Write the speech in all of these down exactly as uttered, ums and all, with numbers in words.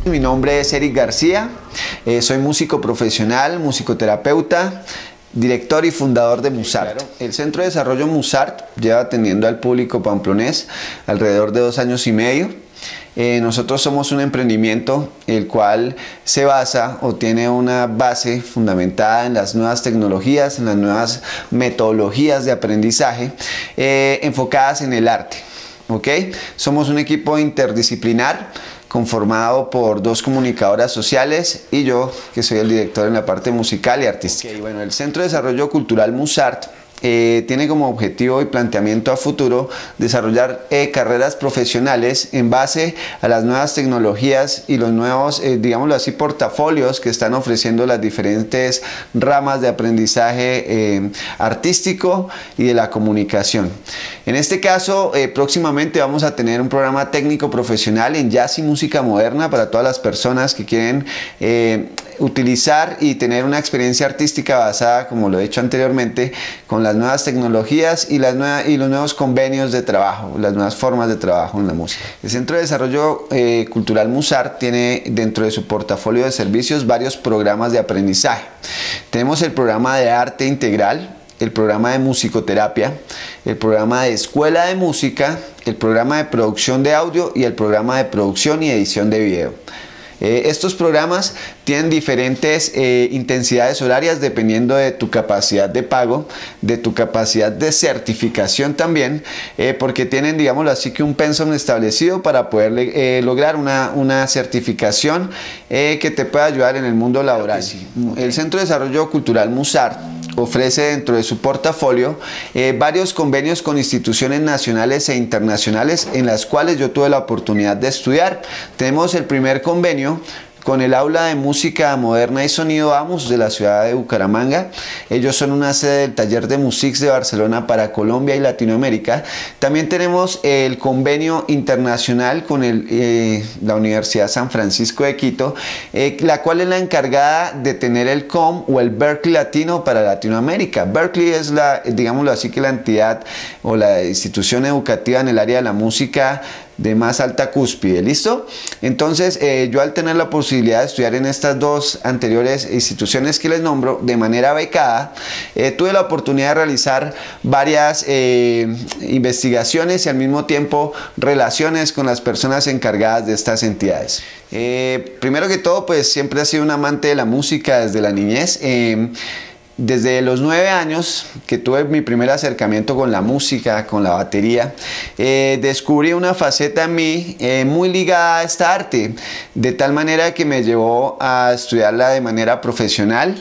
Mi nombre es Eric García, eh, soy músico profesional, musicoterapeuta, director y fundador de Musart. El Centro de Desarrollo Musart lleva atendiendo al público pamplonés alrededor de dos años y medio. Eh, nosotros somos un emprendimiento el cual se basa o tiene una base fundamentada en las nuevas tecnologías, en las nuevas metodologías de aprendizaje eh, enfocadas en el arte. ¿Okay? Somos un equipo interdisciplinar conformado por dos comunicadoras sociales y yo, que soy el director en la parte musical y artística. Okay, bueno, el Centro de Desarrollo Cultural Musart eh, tiene como objetivo y planteamiento a futuro desarrollar eh, carreras profesionales en base a las nuevas tecnologías y los nuevos, eh, digámoslo así, portafolios que están ofreciendo las diferentes ramas de aprendizaje eh, artístico y de la comunicación. En este caso, eh, próximamente vamos a tener un programa técnico profesional en jazz y música moderna para todas las personas que quieren eh, utilizar y tener una experiencia artística basada, como lo he dicho anteriormente, con las nuevas tecnologías y, las nuevas, y los nuevos convenios de trabajo, las nuevas formas de trabajo en la música. El Centro de Desarrollo eh, Cultural Musart tiene dentro de su portafolio de servicios varios programas de aprendizaje. Tenemos el programa de arte integral, el programa de musicoterapia, el programa de escuela de música, el programa de producción de audio y el programa de producción y edición de video. Eh, estos programas tienen diferentes eh, intensidades horarias dependiendo de tu capacidad de pago, de tu capacidad de certificación también, eh, porque tienen, digámoslo así, que un pensum establecido para poder eh, lograr una, una certificación eh, que te pueda ayudar en el mundo laboral. Sí. El Centro de Desarrollo Cultural Musart ofrece dentro de su portafolio eh, varios convenios con instituciones nacionales e internacionales en las cuales yo tuve la oportunidad de estudiar. Tenemos el primer convenio con el Aula de Música Moderna y Sonido AMUS de la ciudad de Bucaramanga. Ellos son una sede del Taller de Musics de Barcelona para Colombia y Latinoamérica. También tenemos el convenio internacional con el, eh, la Universidad San Francisco de Quito, eh, la cual es la encargada de tener el C O M o el Berklee Latino para Latinoamérica. Berklee es la, digámoslo así, que la entidad o la institución educativa en el área de la música de más alta cúspide, ¿listo? Entonces, eh, yo al tener la posibilidad de estudiar en estas dos anteriores instituciones que les nombro de manera becada, eh, tuve la oportunidad de realizar varias eh, investigaciones y al mismo tiempo relaciones con las personas encargadas de estas entidades. Eh, primero que todo, pues siempre he sido un amante de la música desde la niñez. Eh, Desde los nueve años que tuve mi primer acercamiento con la música, con la batería, eh, descubrí una faceta en mí eh, muy ligada a esta arte, de tal manera que me llevó a estudiarla de manera profesional,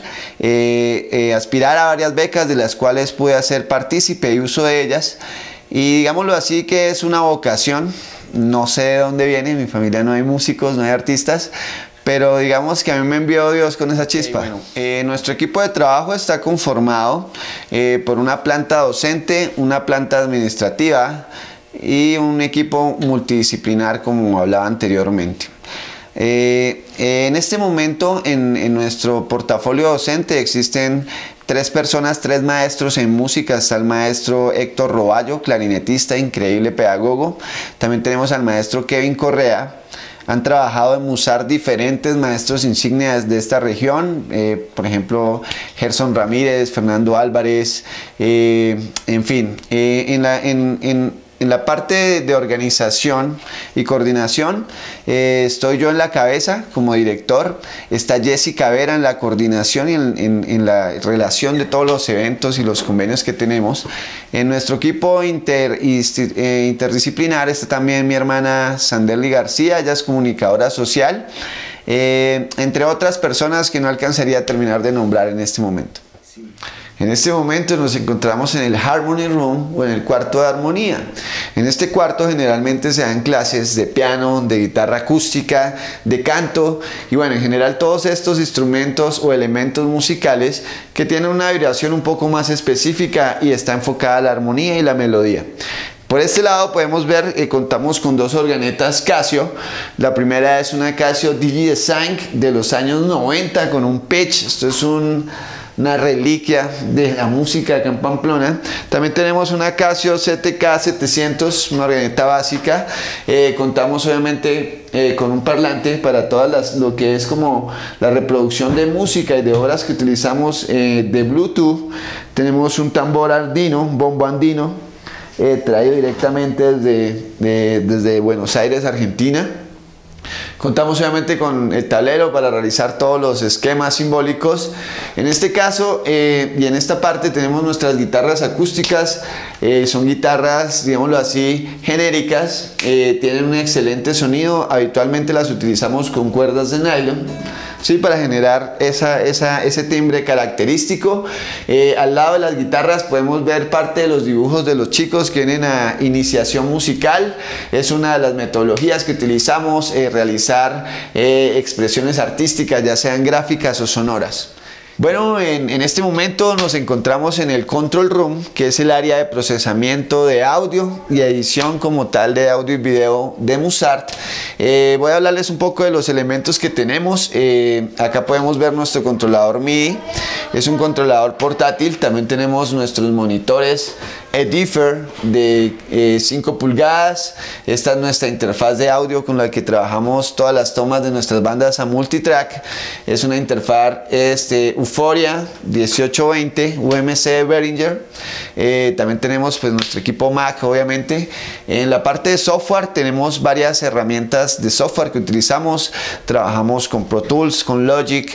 eh, eh, aspirar a varias becas de las cuales pude hacer partícipe y uso de ellas, y digámoslo así que es una vocación. No sé de dónde viene, en mi familia no hay músicos, no hay artistas, pero digamos que a mí me envió Dios con esa chispa. Okay, bueno. eh, nuestro equipo de trabajo está conformado eh, por una planta docente, una planta administrativa y un equipo multidisciplinar, como hablaba anteriormente. Eh, eh, en este momento en, en nuestro portafolio docente existen tres personas, tres maestros en música. Está el maestro Héctor Roballo, clarinetista, increíble pedagogo. También tenemos al maestro Kevin Correa. Han trabajado en Musart diferentes maestros insignias de esta región, eh, por ejemplo, Gerson Ramírez, Fernando Álvarez, eh, en fin, eh, en, la, en, en, en la parte de organización y coordinación eh, estoy yo en la cabeza como director, está Jessica Vera en la coordinación y en, en, en la relación de todos los eventos y los convenios que tenemos. En nuestro equipo inter, eh, interdisciplinar está también mi hermana Sanderly García, ella es comunicadora social, eh, entre otras personas que no alcanzaría a terminar de nombrar en este momento. Sí. En este momento nos encontramos en el Harmony Room o en el cuarto de armonía. En este cuarto generalmente se dan clases de piano, de guitarra acústica, de canto y bueno, en general todos estos instrumentos o elementos musicales que tienen una vibración un poco más específica y está enfocada a la armonía y la melodía. Por este lado podemos ver que contamos con dos organetas Casio. La primera es una Casio Digi Design de los años noventa con un pitch. Esto es un una reliquia de la música acá en Pamplona. También tenemos una Casio C T K setecientos, una organeta básica. Eh, contamos obviamente eh, con un parlante para todas las, lo que es como la reproducción de música y de obras que utilizamos eh, de Bluetooth. Tenemos un tambor andino, un bombo andino, eh, traído directamente desde, de, desde Buenos Aires, Argentina. Contamos obviamente con el tablero para realizar todos los esquemas simbólicos. En este caso eh, y en esta parte tenemos nuestras guitarras acústicas. Eh, son guitarras, digámoslo así, genéricas. Eh, tienen un excelente sonido. Habitualmente las utilizamos con cuerdas de nylon, ¿sí? Para generar esa, esa, ese timbre característico. Eh, al lado de las guitarras podemos ver parte de los dibujos de los chicos que vienen a iniciación musical. Es una de las metodologías que utilizamos, eh, realizar eh, expresiones artísticas, ya sean gráficas o sonoras. Bueno, en, en este momento nos encontramos en el Control Room, que es el área de procesamiento de audio y edición como tal de audio y video de Musart. Eh, voy a hablarles un poco de los elementos que tenemos. Eh, acá podemos ver nuestro controlador M I D I, es un controlador portátil. También tenemos nuestros monitores Edifer de eh, cinco pulgadas. Esta es nuestra interfaz de audio con la que trabajamos todas las tomas de nuestras bandas a multitrack. Es una interfaz este, Euphoria dieciocho veinte U M C Behringer. Eh, también tenemos pues nuestro equipo Mac, obviamente. En la parte de software tenemos varias herramientas de software que utilizamos. Trabajamos con Pro Tools, con Logic,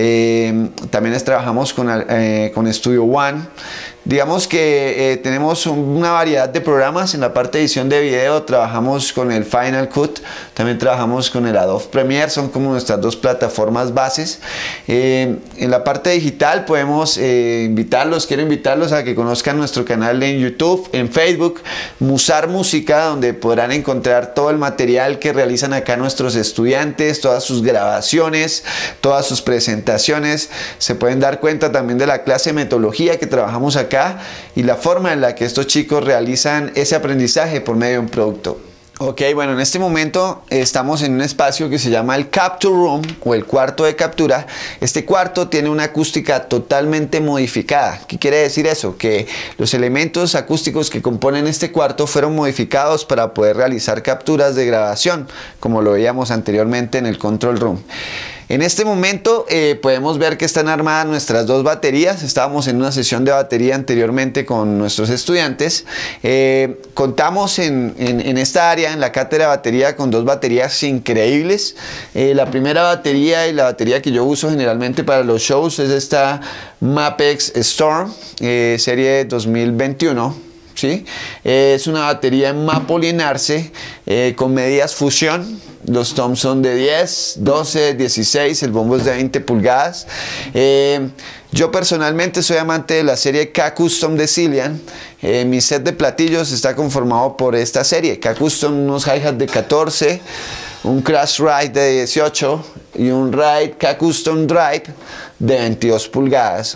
eh, también trabajamos con, eh, con Studio One. Digamos que eh, tenemos una variedad de programas. En la parte de edición de video trabajamos con el Final Cut, también trabajamos con el Adobe Premiere, son como nuestras dos plataformas bases. Eh, en la parte digital podemos eh, invitarlos, quiero invitarlos a que conozcan nuestro canal en YouTube, en Facebook, Musart Música, donde podrán encontrar todo el material que realizan acá nuestros estudiantes, todas sus grabaciones, todas sus presentaciones. Se pueden dar cuenta también de la clase de metodología que trabajamos acá y la forma en la que estos chicos realizan ese aprendizaje por medio de un producto. Ok, bueno, en este momento estamos en un espacio que se llama el Capture Room o el cuarto de captura. Este cuarto tiene una acústica totalmente modificada. ¿Qué quiere decir eso? Que los elementos acústicos que componen este cuarto fueron modificados para poder realizar capturas de grabación, como lo veíamos anteriormente en el Control Room. En este momento eh, podemos ver que están armadas nuestras dos baterías. Estábamos en una sesión de batería anteriormente con nuestros estudiantes. Eh, contamos en, en, en esta área, en la cátedra de batería, con dos baterías increíbles. Eh, la primera batería y la batería que yo uso generalmente para los shows es esta Mapex Storm, eh, serie dos mil veintiuno. ¿Sí? Eh, es una batería en Maple en Arce eh, con medidas fusión. Los toms son de diez, doce, dieciséis, el bombo es de veinte pulgadas. Eh, yo personalmente soy amante de la serie K-Custom de Cillian. Eh, mi set de platillos está conformado por esta serie. K-Custom, unos hi-hat de catorce, un crash ride de dieciocho y un ride K-Custom drive de veintidós pulgadas.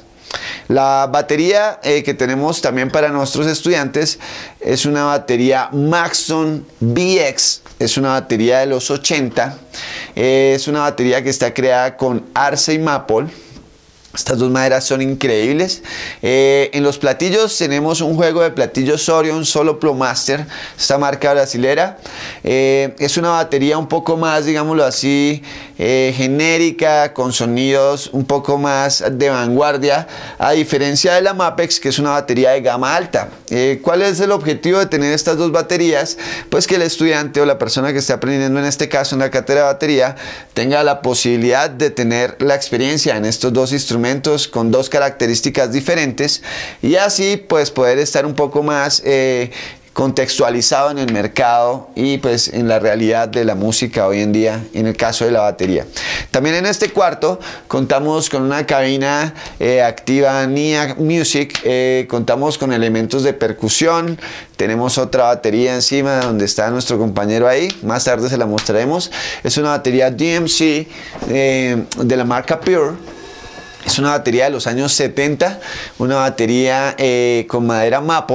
La batería eh, que tenemos también para nuestros estudiantes es una batería Maxton B X, es una batería de los ochenta, eh, es una batería que está creada con Arce y Maple. Estas dos maderas son increíbles. Eh, en los platillos tenemos un juego de platillos Orion Solo Pro Master, esta marca brasilera. Eh, es una batería un poco más, digámoslo así, eh, genérica, con sonidos un poco más de vanguardia, a diferencia de la Mapex, que es una batería de gama alta. Eh, ¿Cuál es el objetivo de tener estas dos baterías? Pues que el estudiante o la persona que esté aprendiendo, en este caso en la cátedra de batería, tenga la posibilidad de tener la experiencia en estos dos instrumentos con dos características diferentes y así pues poder estar un poco más eh, contextualizado en el mercado y pues en la realidad de la música hoy en día, en el caso de la batería. También en este cuarto contamos con una cabina eh, activa N I A Music, eh, contamos con elementos de percusión, tenemos otra batería encima donde está nuestro compañero ahí, más tarde se la mostraremos. Es una batería D M C eh, de la marca Pure. Es una batería de los años setenta, una batería eh, con madera maple.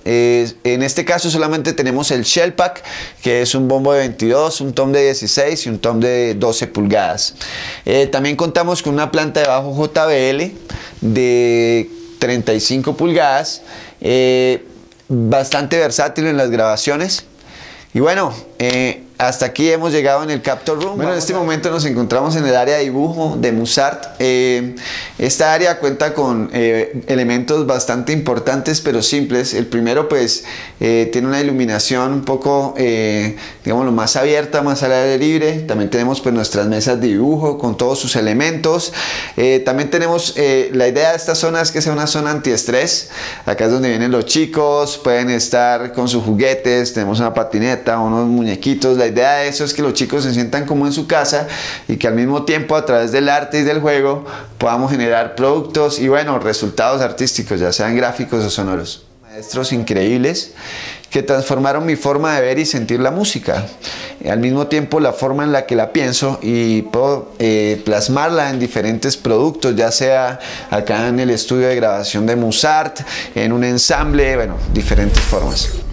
Eh, en este caso solamente tenemos el Shell Pack, que es un bombo de veintidós, un tom de dieciséis y un tom de doce pulgadas. Eh, también contamos con una planta de bajo J B L de treinta y cinco pulgadas, eh, bastante versátil en las grabaciones. Y bueno, eh, hasta aquí hemos llegado en el Captor Room. Bueno, en este momento nos encontramos en el área de dibujo de Musart. Eh, esta área cuenta con eh, elementos bastante importantes pero simples. El primero pues eh, tiene una iluminación un poco, eh, digamos, más abierta, más al aire libre. También tenemos pues nuestras mesas de dibujo con todos sus elementos. Eh, también tenemos, eh, la idea de esta zona es que sea una zona antiestrés. Acá es donde vienen los chicos, pueden estar con sus juguetes. Tenemos una patineta, unos muñequitos. La idea de eso es que los chicos se sientan como en su casa y que al mismo tiempo a través del arte y del juego podamos generar productos y bueno, resultados artísticos, ya sean gráficos o sonoros. Maestros increíbles que transformaron mi forma de ver y sentir la música, al mismo tiempo la forma en la que la pienso, y puedo eh, plasmarla en diferentes productos, ya sea acá en el estudio de grabación de Musart, en un ensamble, bueno, diferentes formas.